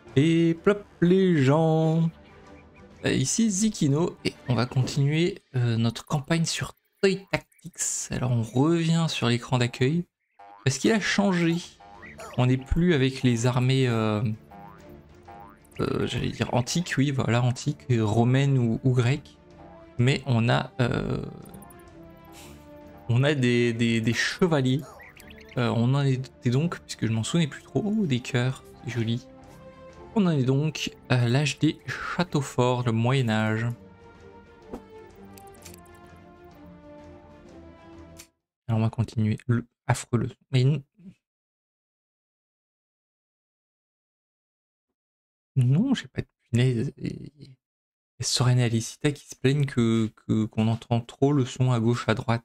Et plop les gens. Ici Zikino et on va continuer notre campagne sur Toy Tactics. Alors on revient sur l'écran d'accueil parce qu'il a changé. On n'est plus avec les armées, j'allais dire antiques, oui voilà, antiques, romaines ou grecques, mais on a des chevaliers. On en est donc, puisque je m'en souvenais plus trop, oh, des cœurs, c'est joli. On en est donc à l'âge des châteaux forts, le Moyen-Âge. Alors on va continuer le affreux leçon. Mais non, j'ai pas de punaise. Et Soren et Alicita qui se plaignent qu'on entend trop le son à gauche, à droite.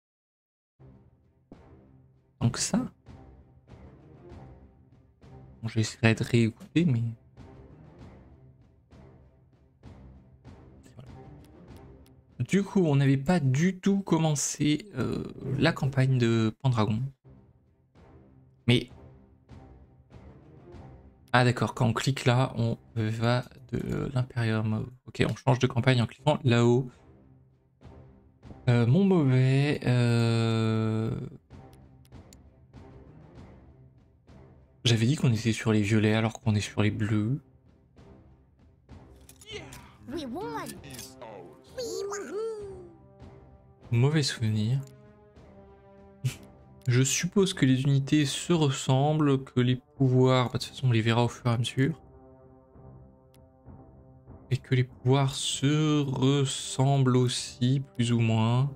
Donc ça, bon, j'essaierai de réécouter, mais voilà. Du coup, on n'avait pas du tout commencé la campagne de Pendragon. Mais ah d'accord, quand on clique là, on va de l'Imperium. Ok, on change de campagne en cliquant là-haut. Mon mauvais. J'avais dit qu'on était sur les violets alors qu'on est sur les bleus. Mauvais souvenir. Je suppose que les unités se ressemblent, que les pouvoirs, de toute façon on les verra au fur et à mesure. Et que les pouvoirs se ressemblent aussi, plus ou moins.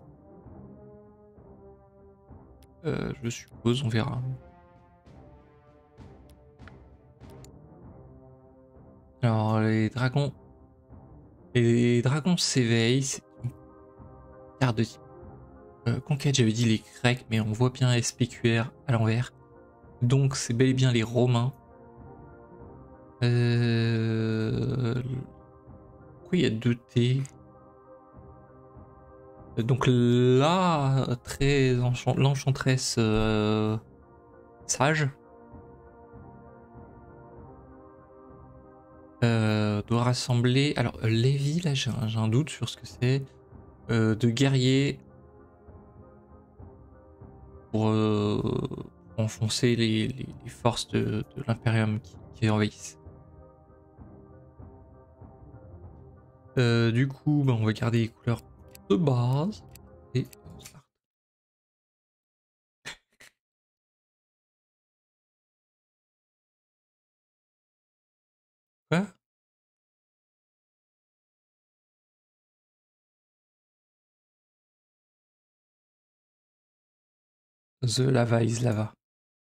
Je suppose, on verra. Alors les dragons s'éveillent, c'est une carte de type. Conquête, j'avais dit les Grecs, mais on voit bien SPQR à l'envers. Donc c'est bel et bien les Romains. Pourquoi il y a 2 T? Donc là, très l'enchanteresse sage doit rassembler. Alors Lévi, là j'ai un doute sur ce que c'est. De guerriers pour enfoncer les forces de l'Imperium qui envahissent. Du coup, bah, on va garder les couleurs de base et on start. Quoi? The lava is lava.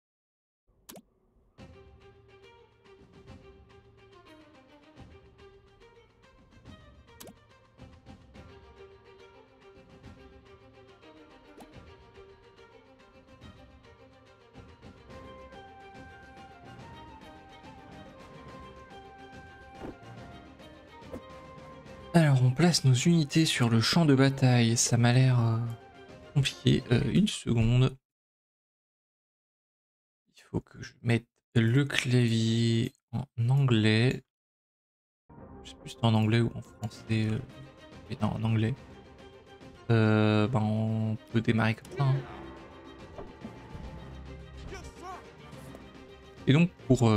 Alors on place nos unités sur le champ de bataille, ça m'a l'air compliqué. Une seconde. Il faut que je mette le clavier en anglais. Je sais plus si c'est en anglais ou en français. Mais non, en anglais. Ben on peut démarrer comme ça. Hein. Et donc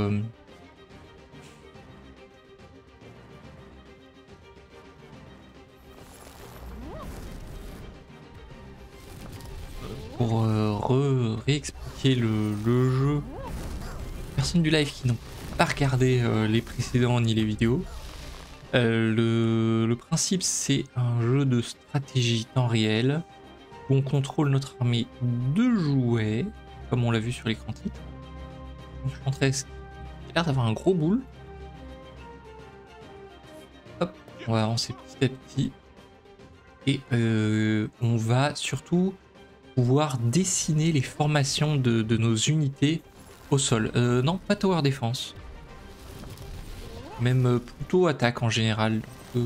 pour réexpliquer le jeu, personne du live qui n'ont pas regardé les précédents ni les vidéos. Le principe, c'est un jeu de stratégie temps réel où on contrôle notre armée de jouets, comme on l'a vu sur l'écran titre. Enchantress qui a l'air d'avoir un gros boule. Hop, on va avancer petit à petit. Et on va surtout pouvoir dessiner les formations de nos unités au sol. Non, pas tower défense. Même plutôt attaque en général. Donc,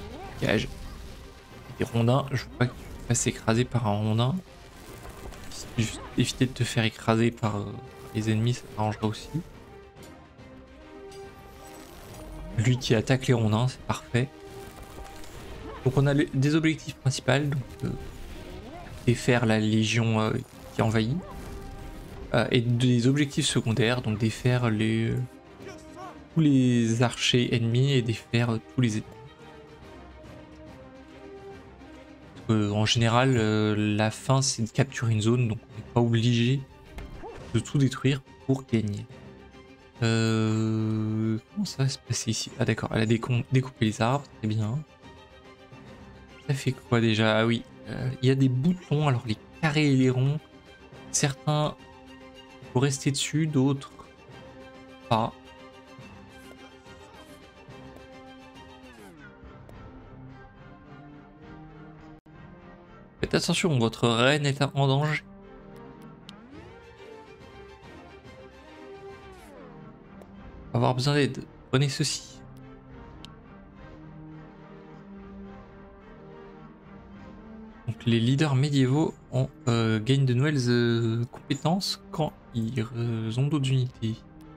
Des rondins, je veux pas que tu te fasses écraser par un rondin. Juste éviter de te faire écraser par les ennemis, ça t'arrangera aussi. Lui qui attaque les rondins, c'est parfait. Donc on a des objectifs principaux, donc défaire la légion qui envahit. Et des objectifs secondaires, donc défaire tous les archers ennemis et défaire tous les ennemis. En général, la fin c'est de capturer une zone, donc on n'est pas obligé de tout détruire pour gagner. Comment ça va se passer ici? Ah d'accord, elle a découpé les arbres, très bien. Ça fait quoi déjà? Ah oui, il y a des boutons, alors les carrés et les ronds, certains il faut rester dessus, d'autres pas. Faites attention, votre reine est en danger. On va avoir besoin d'aide. Prenez ceci. Donc les leaders médiévaux gagnent de nouvelles compétences quand ils ont d'autres unités.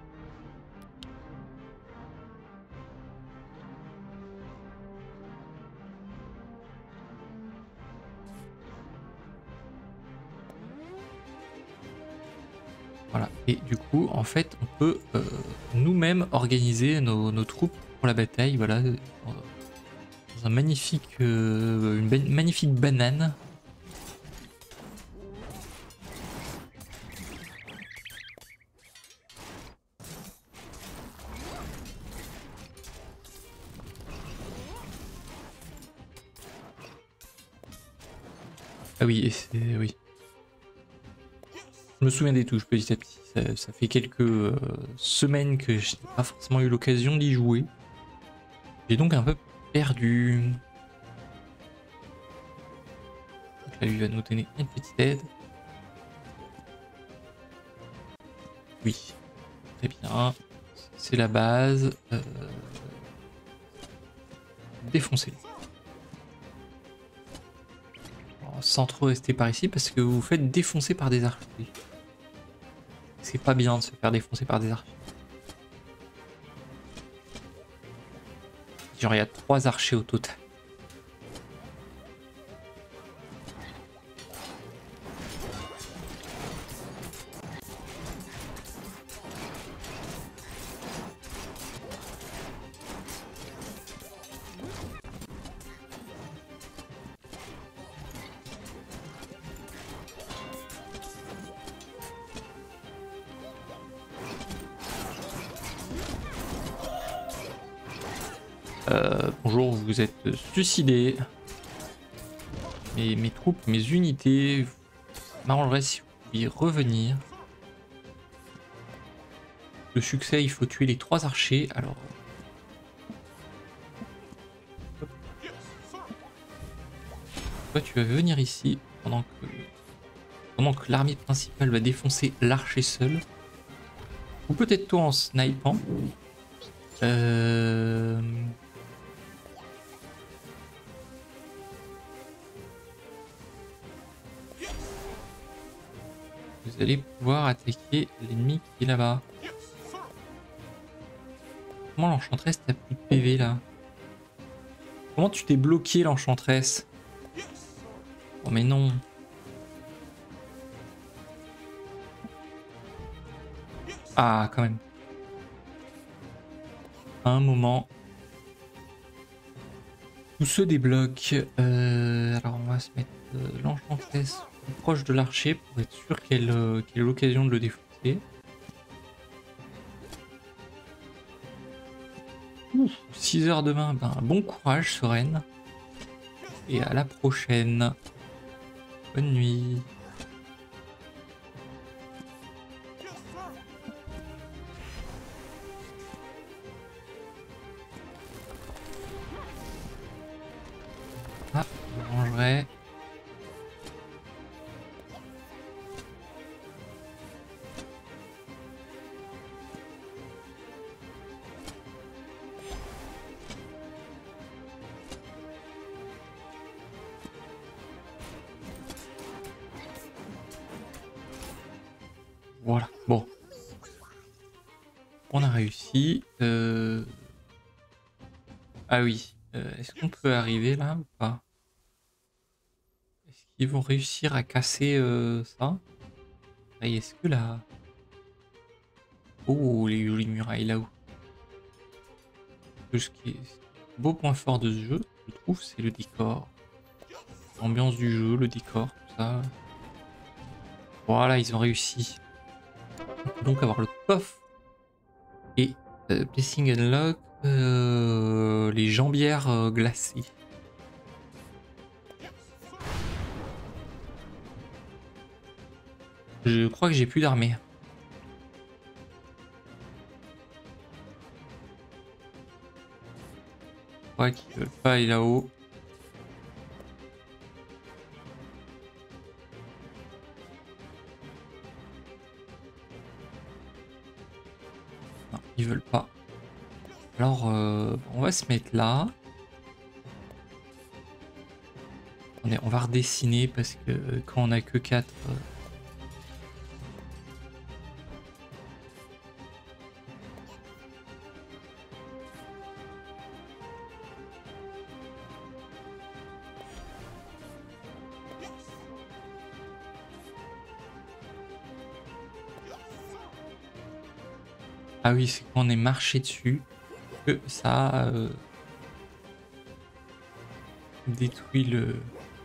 Voilà, et du coup, en fait, on peut nous-mêmes organiser nos troupes pour la bataille, voilà, dans un magnifique, une magnifique banane. Ah oui, et c'est... oui. Je me souviens des touches petit à petit. Ça fait quelques semaines que je n'ai pas forcément eu l'occasion d'y jouer. J'ai donc un peu perdu. Donc là, lui va nous donner une petite aide. Oui, très bien. C'est la base. Défoncez. Sans trop rester par ici parce que vous vous faites défoncer par des archers. C'est pas bien de se faire défoncer par des archers. Genre il y a 3 archers au total. Bonjour, vous vous êtes suicidés. Mes troupes, mes unités, m'arrangerait si vous pouviez revenir. Le succès, il faut tuer les 3 archers. Alors, toi, tu vas venir ici pendant que l'armée principale va défoncer l'archer seul. Ou peut-être toi en snipant. Vous allez pouvoir attaquer l'ennemi qui est là-bas. Comment l'enchantresse t'as plus de PV là? Comment tu t'es bloqué l'enchantresse? Oh mais non. Ah quand même. À un moment. Tout se débloque. Alors on va se mettre l'enchantresse plus proche de l'archer pour être sûr qu'elle ait l'occasion de le défoncer. 6 heures demain, ben, bon courage Soren. Et à la prochaine. Bonne nuit. Ah, je mangerai. Voilà, bon. On a réussi. Ah oui, est-ce qu'on peut arriver là ou pas? Est-ce qu'ils vont réussir à casser ça? Et est-ce que là... Oh, les jolies murailles là-haut. Ce qui est beau point fort de ce jeu, je trouve, c'est le décor. L'ambiance du jeu, le décor, tout ça. Voilà, ils ont réussi. On peut donc avoir le coffre et Blessing Unlock, les jambières glacées. Je crois que j'ai plus d'armée. Je crois qu'ils veulent pas aller là-haut. Non, ils veulent pas. Alors, on va se mettre là. On va redessiner parce que quand on a que 4... Ah oui, c'est quand on est marché dessus que ça a détruit le...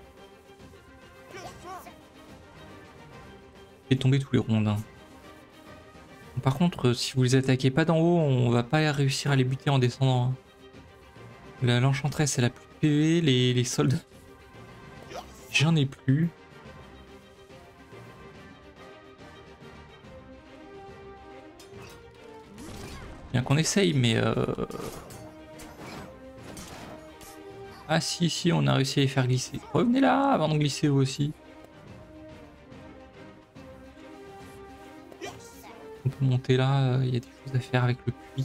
fait tomber tous les rondins. Par contre, si vous les attaquez pas d'en haut, on va pas réussir à les buter en descendant. Hein. L'enchantresse, elle a plus de PV, les soldats... J'en ai plus. Bien qu'on essaye, mais... Ah si, on a réussi à les faire glisser. Revenez là avant de glisser vous aussi. On peut monter là, il y a des choses à faire avec le puits.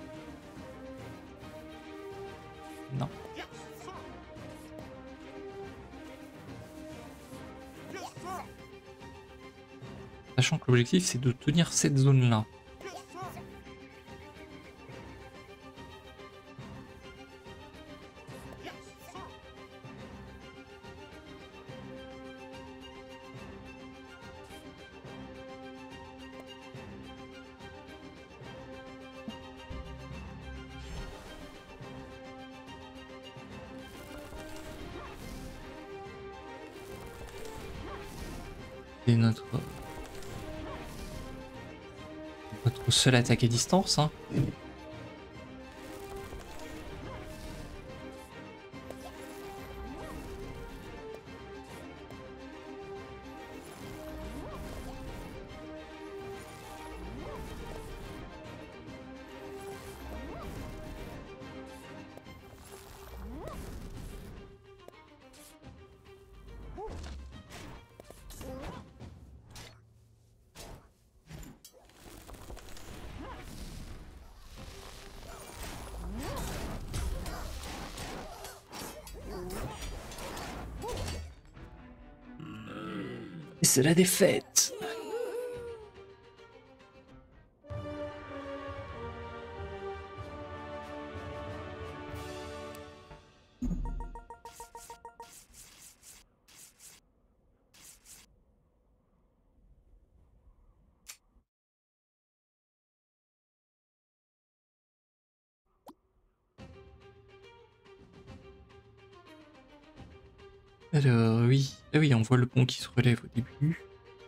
Non. Sachant que l'objectif c'est de tenir cette zone là. C'est notre seule attaque à distance. Hein. Et c'est la défaite. Alors oui, ah oui, on voit le pont qui se relève au début.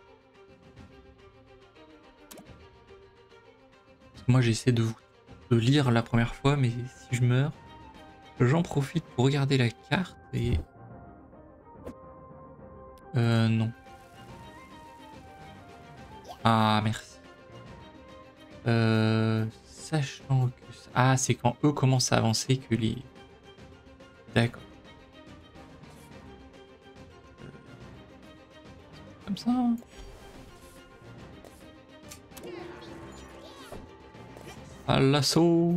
Moi j'essaie de lire la première fois, mais si je meurs, j'en profite pour regarder la carte et... non. Ah merci. Sachant que... Ah, c'est quand eux commencent à avancer que les... D'accord. Comme ça. Hein. À l'assaut.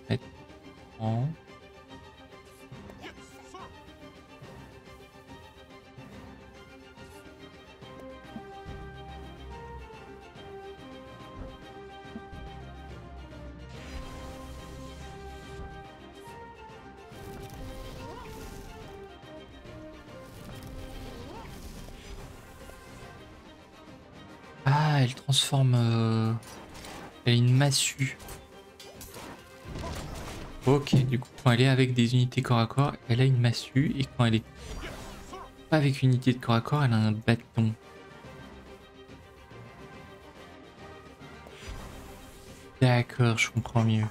mettre en... Ah, elle transforme... Elle a une massue. Ok, du coup, quand elle est avec des unités corps à corps, elle a une massue. Et quand elle est pas avec une unité de corps à corps, elle a un bâton. D'accord, je comprends mieux.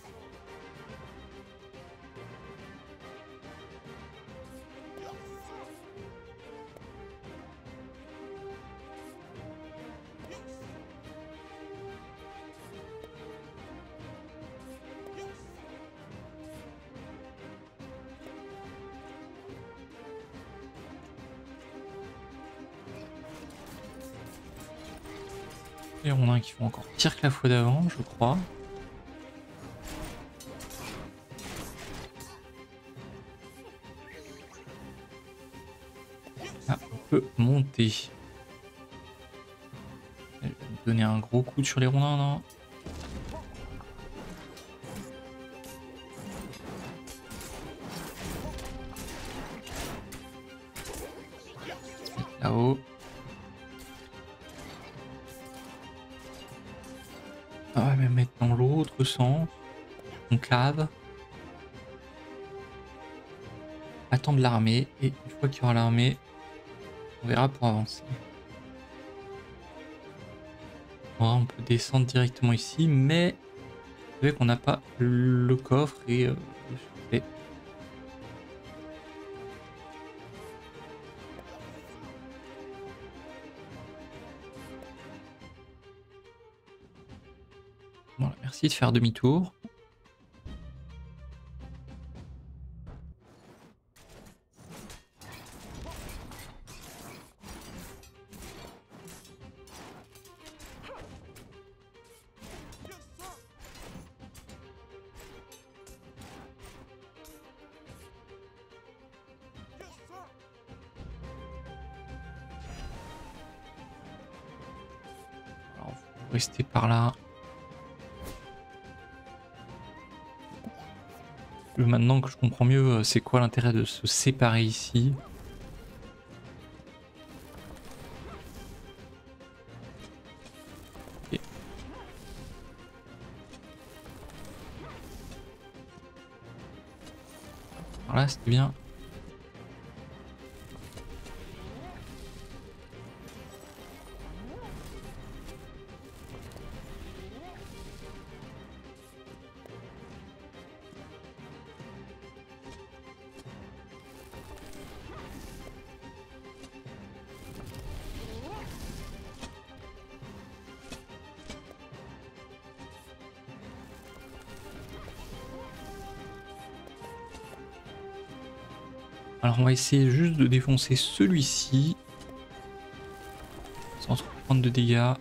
Les rondins qui font encore pire que la fois d'avant, je crois. Ah, on peut monter. Elle va me donner un gros coup sur les rondins, non? Là-haut. On va même mettre dans l'autre sens. On clave. Attendre l'armée. Et une fois qu'il y aura l'armée, on verra pour avancer. Voilà, on peut descendre directement ici, mais vous savez qu'on n'a pas le coffre et le succès. Voilà, merci de faire demi-tour. Alors, vous restez par là. Maintenant que je comprends mieux, c'est quoi l'intérêt de se séparer ici? Okay. Alors là, c'était bien. Alors on va essayer juste de défoncer celui-ci. Sans trop prendre de dégâts.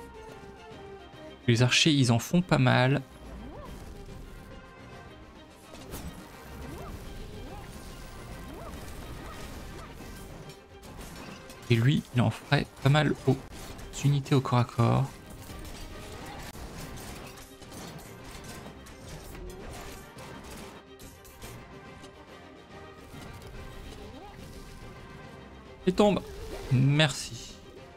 Les archers, ils en font pas mal. Et lui, il en ferait pas mal aux unités au corps à corps. Et tombe. Merci.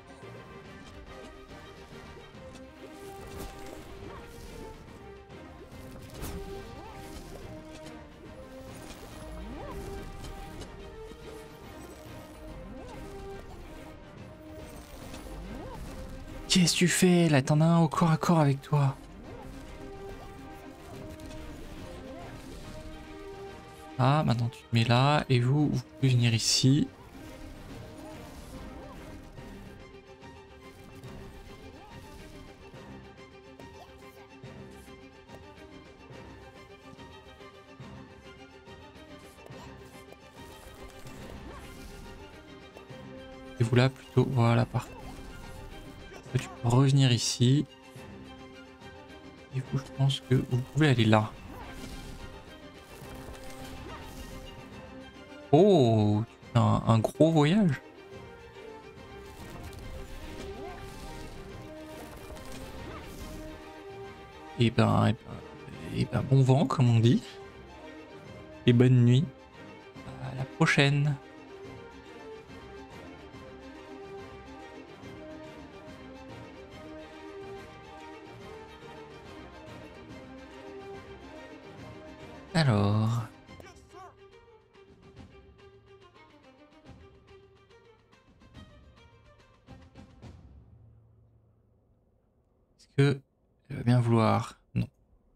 Qu'est-ce que tu fais là? T'en as un au corps à corps avec toi. Ah, maintenant tu te mets là. Et vous pouvez venir ici. Et vous là plutôt. Voilà, parfait. Tu peux revenir ici. Et vous, je pense que vous pouvez aller là. Oh, tu fais un gros voyage. Et ben, bon vent, comme on dit. Et bonne nuit. À la prochaine. Alors. Est-ce que elle va bien vouloir? Non.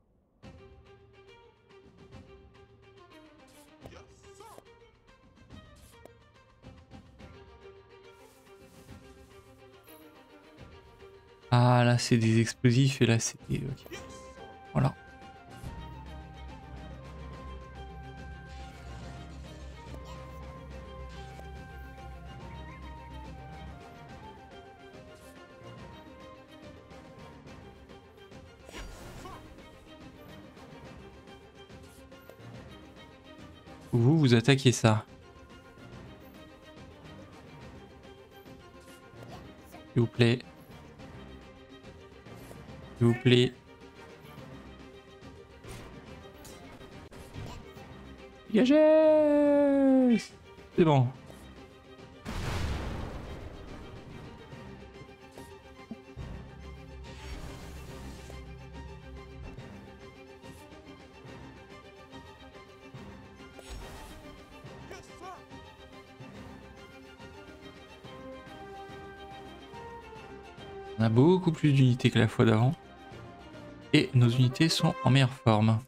Ah là c'est des explosifs et là c'est des... ok. Voilà. Vous attaquez ça. S'il vous plaît. S'il vous plaît. Dégagez! C'est bon. On a beaucoup plus d'unités que la fois d'avant. Et nos unités sont en meilleure forme.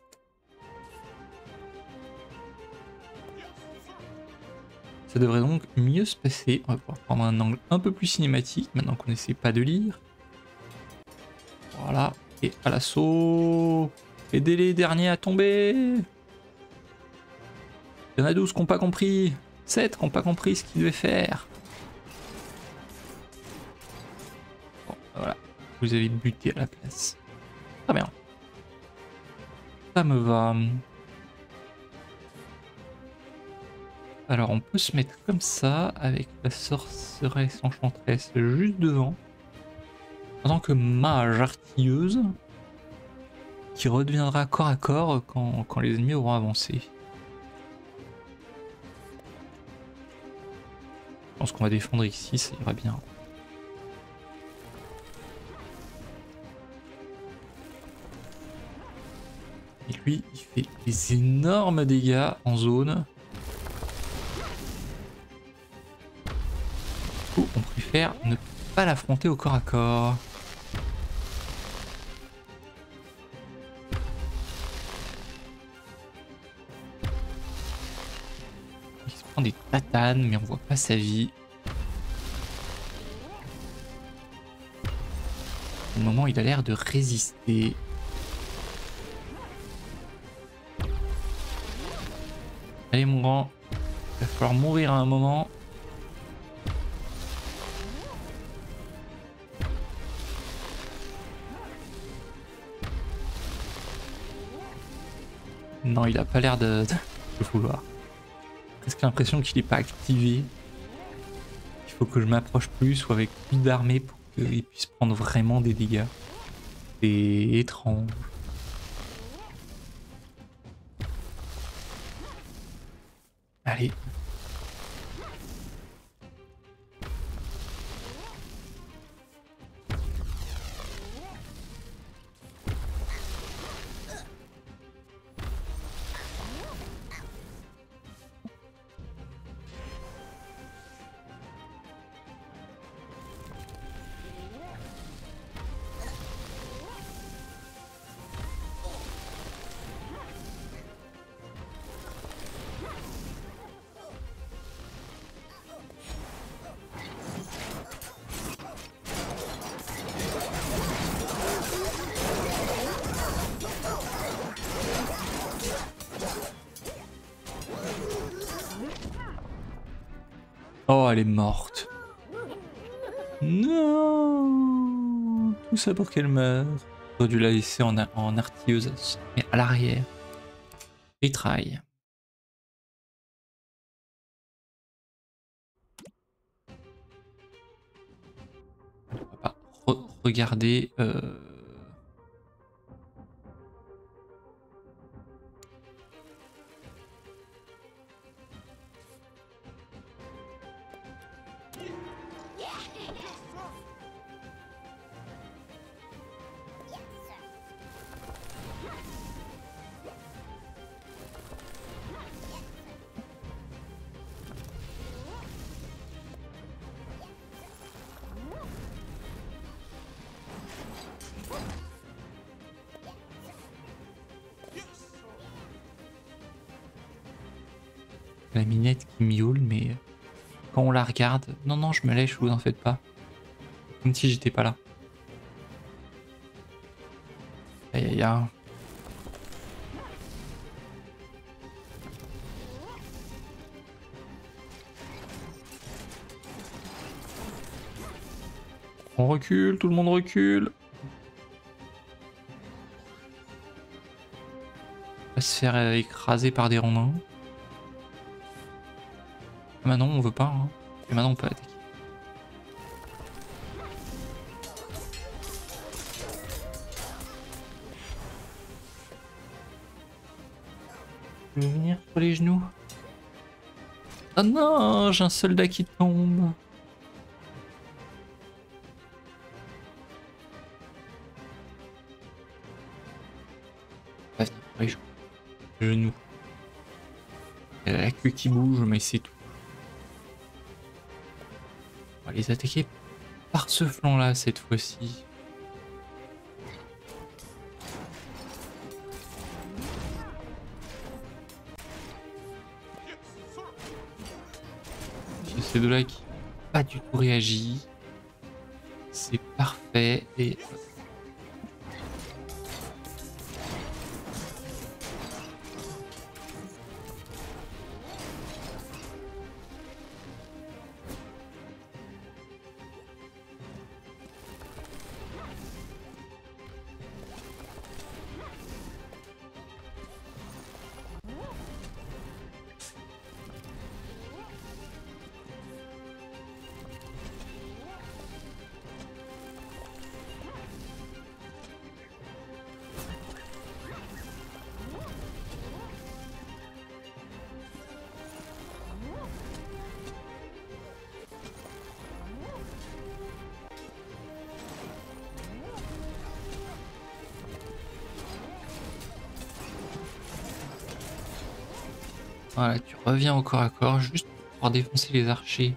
Ça devrait donc mieux se passer. On va pouvoir prendre un angle un peu plus cinématique maintenant qu'on n'essaie pas de lire. Voilà. Et à l'assaut. Aidez les derniers à tomber. Il y en a 12 qui n'ont pas compris. 7 qui n'ont pas compris ce qu'ils devaient faire. Bon, voilà. Vous avez buté à la place. Très bien. Ça me va. Alors on peut se mettre comme ça avec la sorceresse enchanteresse juste devant. En tant que mage artilleuse qui redeviendra corps à corps quand les ennemis auront avancé. Je pense qu'on va défendre ici, ça ira bien. Et lui, il fait des énormes dégâts en zone. Du coup, on préfère ne pas l'affronter au corps à corps. Il se prend des tatanes, mais on voit pas sa vie. Au moment, il a l'air de résister. Allez mon grand, il va falloir mourir à un moment. Non, il a pas l'air de vouloir. Presque l'impression qu'il n'est pas activé. Il faut que je m'approche plus ou avec plus d'armée pour qu'il puisse prendre vraiment des dégâts. C'est étrange. Allez. Oh, elle est morte. Non. Tout ça pour qu'elle meure. J'aurais dû la laisser en artilleuse, mais à l'arrière. Et traille. regarder. La minette qui miaule, mais quand on la regarde... Non, non, je me lèche, vous en faites pas. Comme si j'étais pas là. Aïe aïe aïe. On recule, tout le monde recule. On va se faire écraser par des rondins. Maintenant on veut pas, hein. Et maintenant on peut attaquer. Je vais venir sur les genoux. Oh non, j'ai un soldat qui tombe. Va venir sur les genoux. Elle a la queue qui bouge, mais c'est tout. On va les attaquer par ce flanc là cette fois-ci. Ces deux là qui n'ont pas du tout réagi. C'est parfait et... Voilà, tu reviens au corps à corps juste pour pouvoir défoncer les archers.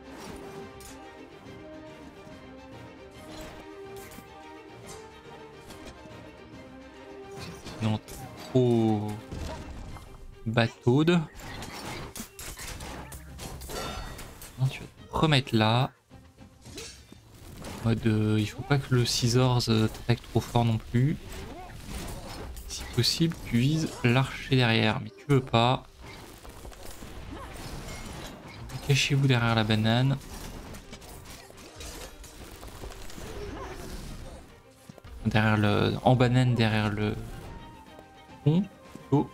Sinon, trop bataude. Non, tu vas te remettre là. En mode, il faut pas que le Scissors t'attaque trop fort non plus. Si possible, tu vises l'archer derrière, mais tu veux pas. Cachez-vous derrière la banane. Derrière le... En banane derrière le pont. Oh.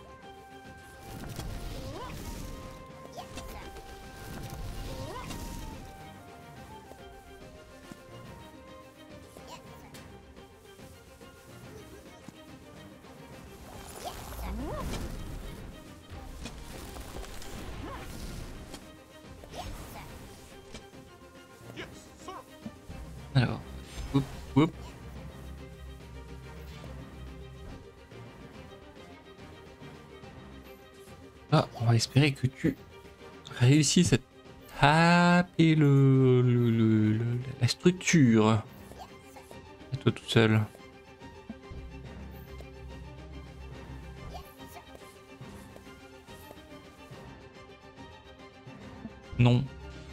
Alors, hop, hop. Ah, on va espérer que tu réussisses à taper la structure. À toi tout seul. Non.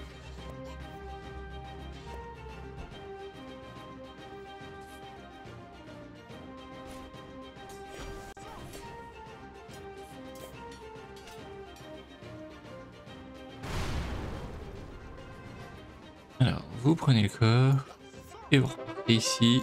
Alors, vous prenez le corps et vous repartez ici.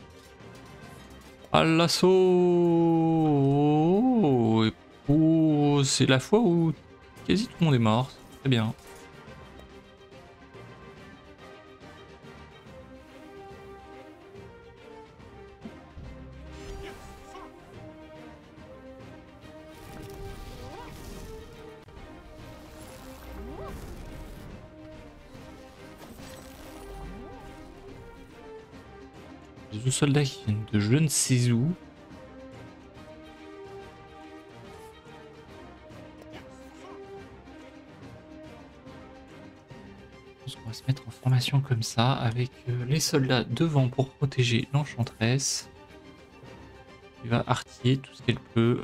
À l'assaut. Et pour Oh, c'est la fois où quasi tout le monde est mort. Très bien. Les deux soldats qui viennent de je ne sais où. On va se mettre en formation comme ça, avec les soldats devant pour protéger l'enchanteresse. Il va artiller tout ce qu'elle peut.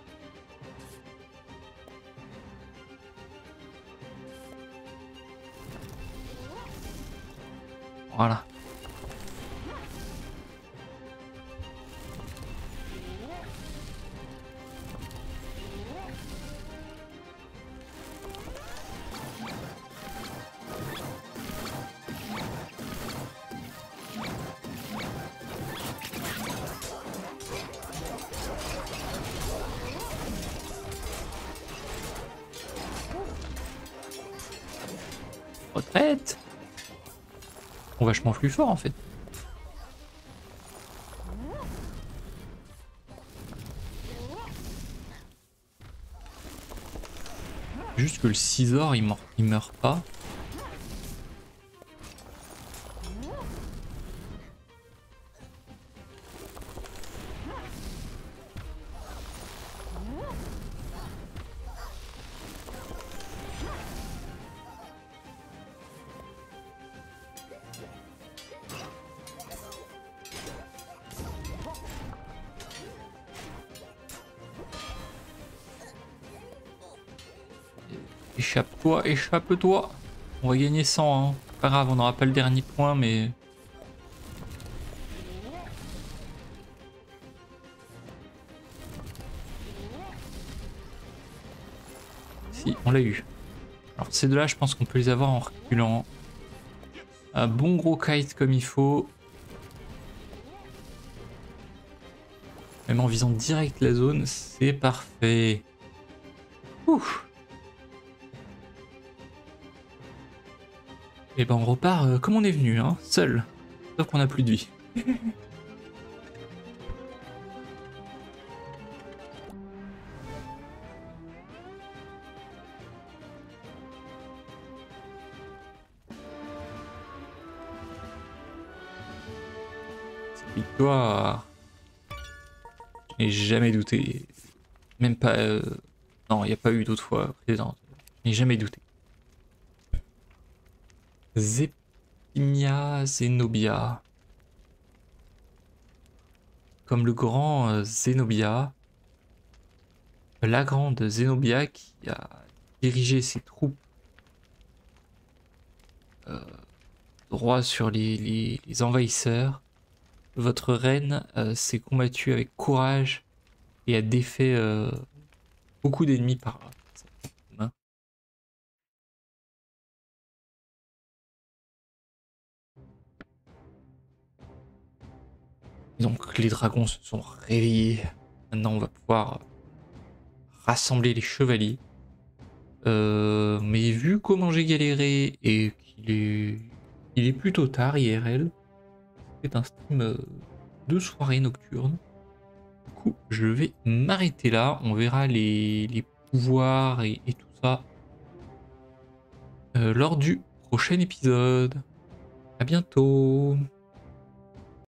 Voilà. Retraite. On va vachement plus fort en fait. Juste que le Scizor il meurt pas. Échappe-toi, échappe-toi. On va gagner 100, hein. Pas grave, on n'aura pas le dernier point, mais... Si, on l'a eu. Alors ces deux-là, je pense qu'on peut les avoir en reculant. Un bon gros kite comme il faut. Même en visant direct la zone, c'est parfait. Ouf. Et ben on repart comme on est venu, hein, seul. Sauf qu'on a plus de vie. Cette victoire, je n'ai jamais douté. Même pas... Non, il n'y a pas eu d'autres fois précédentes. Je n'ai jamais douté. Zepimia Zenobia. Comme le grand Zenobia. La grande Zenobia qui a dirigé ses troupes droit sur les envahisseurs. Votre reine s'est combattue avec courage et a défait beaucoup d'ennemis par main. Donc les dragons se sont réveillés. Maintenant on va pouvoir rassembler les chevaliers. Mais vu comment j'ai galéré et qu'il est plutôt tard IRL, c'est un stream de soirée nocturne. Du coup, je vais m'arrêter là. On verra les pouvoirs et tout ça lors du prochain épisode. À bientôt.